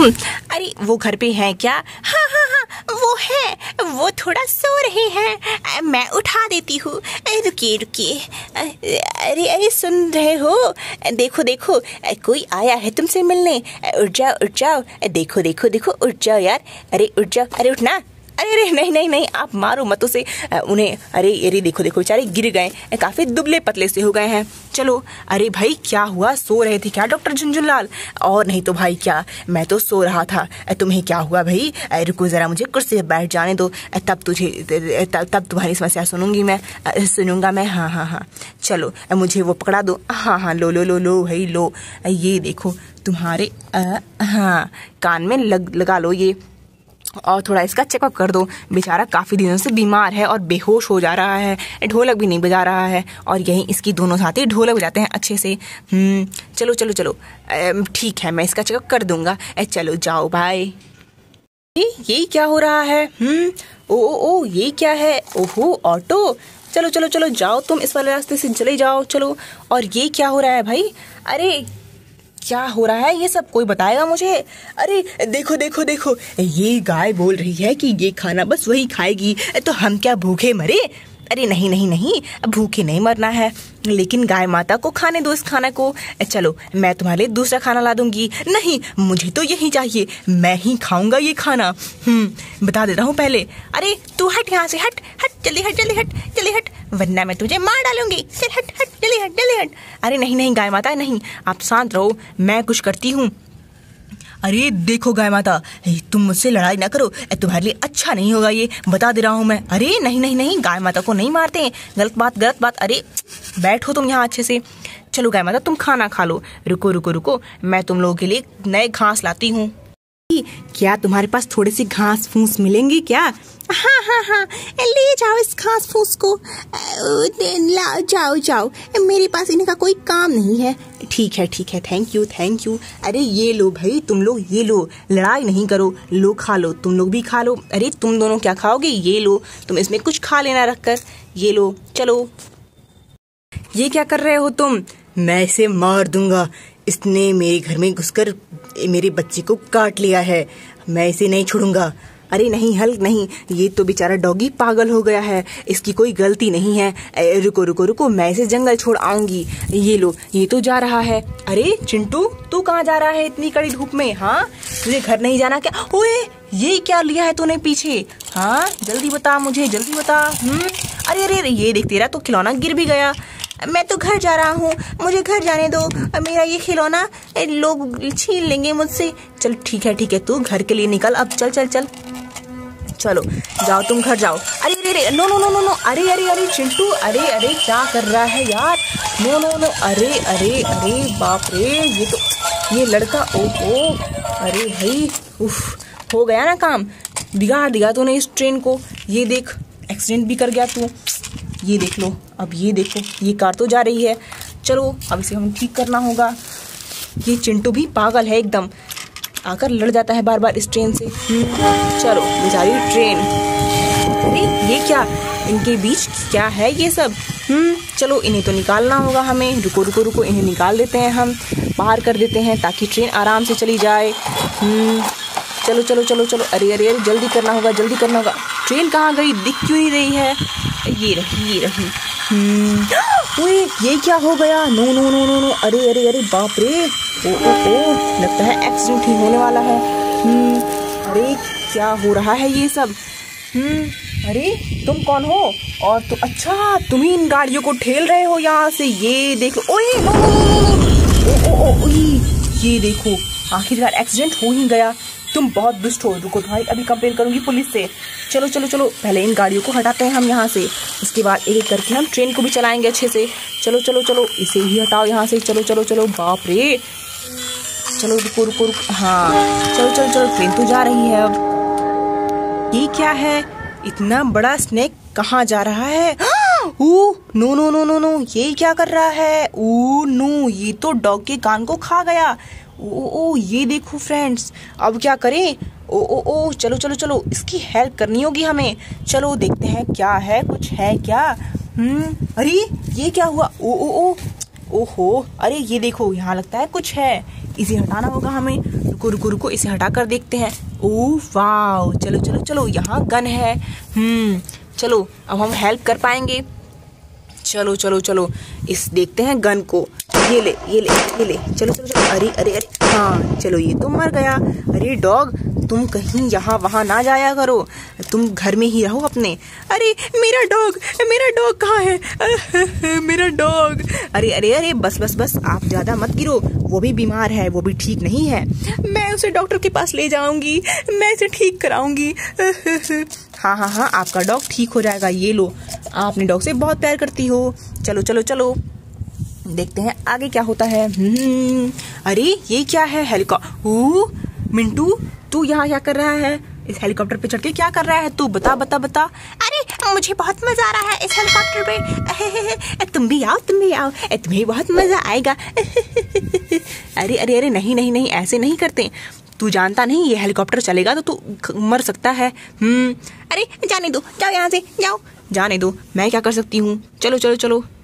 तुम? अरे वो घर पे हैं क्या? हाँ हाँ हाँ वो है, वो थोड़ा सो रहे हैं, मैं उठा देती हूँ। रुकिए रुकिए, अरे अरे सुन रहे हो? देखो देखो कोई आया है तुमसे मिलने। उठ जाओ, देखो देखो देखो, उठ जाओ यार, अरे उठ जाओ, अरे उठना। अरे अरे नहीं नहीं नहीं, आप मारो मत उसे, उन्हें। अरे अरे देखो देखो बेचारे गिर गए, काफी दुबले पतले से हो गए हैं। चलो। अरे भाई क्या हुआ, सो रहे थे क्या डॉक्टर झुनझुनलाल? और नहीं तो भाई क्या, मैं तो सो रहा था। तुम्हें क्या हुआ भाई? रुको जरा, मुझे कुर्सी पे बैठ जाने दो, तब तुम्हारी समस्या सुनूंगा मैं। हाँ हाँ हाँ चलो, मुझे वो पकड़ा दो। हाँ हाँ लो लो लो लो भाई लो, ये देखो तुम्हारे हाँ कान में लगा लो ये, और थोड़ा इसका चेकअप कर दो। बेचारा काफी दिनों से बीमार है और बेहोश हो जा रहा है, ढोलक भी नहीं बजा रहा है, और यही इसकी दोनों साथी ढोलक बजाते हैं अच्छे से। चलो चलो चलो, ठीक है मैं इसका चेकअप कर दूंगा। चलो जाओ भाई। ये क्या हो रहा है? ओ ये क्या है? ओहो ऑटो, चलो चलो चलो जाओ, तुम इस वाले रास्ते से चले जाओ चलो। और ये क्या हो रहा है भाई? अरे क्या हो रहा है ये सब, कोई बताएगा मुझे? अरे देखो देखो देखो, ये गाय बोल रही है कि ये खाना बस वही खाएगी, तो हम क्या भूखे मरे? अरे नहीं नहीं नहीं, भूखे नहीं मरना है, लेकिन गाय माता को खाने दो इस खाना को। चलो मैं तुम्हारे लिए दूसरा खाना ला दूंगी। नहीं मुझे तो यही चाहिए, मैं ही खाऊंगा ये खाना। बता देता हूँ पहले। अरे तू हट यहाँ से, हट हट जल्दी हट, जल्दी हट जल्दी हट, वरना मैं तुझे मार डालूंगी। चल हट हट जल्दी हट जल्दी हट। अरे नहीं नहीं गाय माता नहीं, आप शांत रहो, मैं कुछ करती हूँ। अरे देखो गाय माता, तुम मुझसे लड़ाई ना करो, तुम्हारे लिए अच्छा नहीं होगा ये, बता दे रहा हूँ मैं। अरे नहीं नहीं नहीं, गाय माता को नहीं मारते हैं, गलत बात गलत बात। अरे बैठो तुम यहाँ अच्छे से। चलो गाय माता तुम खाना खा लो। रुको रुको रुको, मैं तुम लोगों के लिए नए घास लाती हूँ। क्या तुम्हारे पास थोड़े से घास फूस मिलेंगे क्या? हाँ हाँ हाँ, ले जाओ इस घास फूस को, जाओ जाओ, मेरे पास इनका कोई काम नहीं है। ठीक है थैंक यू थैंक यू। अरे ये लो भाई, तुम लोग ये लो, लड़ाई नहीं करो, लो खा लो, तुम लोग भी खा लो। अरे तुम दोनों क्या खाओगे? ये लो, तुम इसमें कुछ खा लेना रखकर, ये लो। चलो। ये क्या कर रहे हो तुम? मैं इसे मार दूंगा, इसने मेरे घर में घुसकर मेरे बच्चे को काट लिया है, मैं इसे नहीं छोड़ूंगा। अरे नहीं हल्क नहीं, ये तो बेचारा डॉगी पागल हो गया है, इसकी कोई गलती नहीं है। रुको रुको रुको, मैं इसे जंगल छोड़ आऊंगी। ये लो, ये तो जा रहा है। अरे चिंटू तू कहाँ जा रहा है इतनी कड़ी धूप में? हाँ तुझे घर नहीं जाना क्या? ओए ये क्या लिया है तूने पीछे? हाँ जल्दी बता मुझे, जल्दी बता। अरे अरे ये देख, तेरा तो खिलौना गिर भी गया। मैं तो घर जा रहा हूँ, मुझे घर जाने दो, मेरा ये खिलौना लोग छीन लेंगे मुझसे। चल ठीक है तू घर के लिए निकल अब, चल चल चल। चलो जाओ तुम घर जाओ। अरे अरे no no no no no, अरे अरे अरे चिंटू, अरे अरे क्या कर रहा है यार? नो नो नो, अरे अरे अरे बाप रे, ये लड़का, ओहो। अरे भाई उफ, हो गया ना काम, बिगाड़ दिया तूने इस ट्रेन को। ये देख एक्सीडेंट भी कर गया तू, ये देख लो। अब ये देखो, ये कार तो जा रही है। चलो अब इसे हमें ठीक करना होगा। ये चिंटू भी पागल है एकदम, आकर लड़ जाता है बार बार इस ट्रेन से। चलो बेचारी ट्रेन। अरे ये क्या, इनके बीच क्या है ये सब? चलो इन्हें तो निकालना होगा हमें। रुको रुको रुको, इन्हें निकाल देते हैं, हम पार कर देते हैं ताकि ट्रेन आराम से चली जाए। चलो चलो चलो चलो, अरे अरे अरे जल्दी करना होगा, जल्दी करना होगा। ट्रेन कहाँ गई, दिख क्यों नहीं रही है? ये रही ये रही। ओए ये क्या हो गया? No no no no no, अरे अरे अरे बाप रे, ओ लगता है एक्सीडेंट ही होने वाला है। अरे क्या हो रहा है ये सब? अरे तुम कौन हो? और तो अच्छा तुम ही इन गाड़ियों को ठेल रहे हो यहाँ से, ये देख लो। ओए नो नो नो, ये देखो आखिरकार एक्सीडेंट हो ही गया। तुम बहुत दुष्ट हो, रुको भाई अभी कंप्लेन करूंगी पुलिस से। चलो चलो चलो, पहले इन गाड़ियों को हटाते हैं हम यहाँ से, उसके बाद एक एक करके हम ट्रेन को भी चलाएंगे अच्छे से। चलो चलो चलो, इसे ही हटाओ यहाँ से। चलो चलो चलो, बाप रे। चलो रुको रुको रुको, हाँ चलो चलो चलो, ट्रेन तो जा रही है अब। ये क्या है, इतना बड़ा स्नेक कहाँ जा रहा है? No no no no no, ये क्या कर रहा है? नो, ये तो डॉग के कान को खा गया। ओ ये देखो फ्रेंड्स, अब क्या करें? ओ चलो चलो चलो, इसकी हेल्प करनी होगी हमें। चलो देखते हैं क्या है, कुछ है क्या? अरे ये क्या हुआ? ओहो, अरे ये देखो यहाँ लगता है कुछ है, इसे हटाना होगा हमें। रुको रुको रुको, इसे हटा कर देखते हैं। ओह वाह, चलो चलो चलो, यहाँ गन है। चलो अब हम हेल्प कर पाएंगे। चलो चलो चलो, इस देखते हैं गन को। ये ले ये ले ये ले, चलो चलो चलो। अरे अरे अरे, हाँ चलो, ये तो मर गया। अरे डॉग, तुम कहीं यहाँ वहाँ ना जाया करो, तुम घर में ही रहो अपने। अरे मेरा डॉग कहाँ है? मेरा डॉग। अरे अरे अरे, बस बस बस, आप ज्यादा मत गिरो, वो भी बीमार है, वो भी ठीक नहीं है। मैं उसे डॉक्टर के पास ले जाऊंगी, मैं इसे ठीक कराऊंगी। हाँ हाँ हाँ, आपका डॉग ठीक हो जाएगा। ये लो, आप अपने डॉग से बहुत प्यार करती हो। चलो चलो चलो, देखते हैं आगे क्या होता है। अरे ये क्या है? हेलीकॉप्टर। मिंटू, तू यहाँ क्या कर रहा है? इस हेलीकॉप्टर पे चढ़ के क्या कर रहा है तू? बता बता बता। अरे मुझे बहुत मजा आ रहा है इस हेलीकॉप्टर पे। तुम भी आओ, तुम्हें बहुत मजा आएगा। अरे अरे अरे, नहीं नहीं नहीं, ऐसे नहीं करते। तू जानता नहीं, ये हेलीकॉप्टर चलेगा तो तू मर सकता है। अरे जाने दो, जाओ यहाँ से, जाओ। जाने दो, मैं क्या कर सकती हूँ। चलो चलो चलो।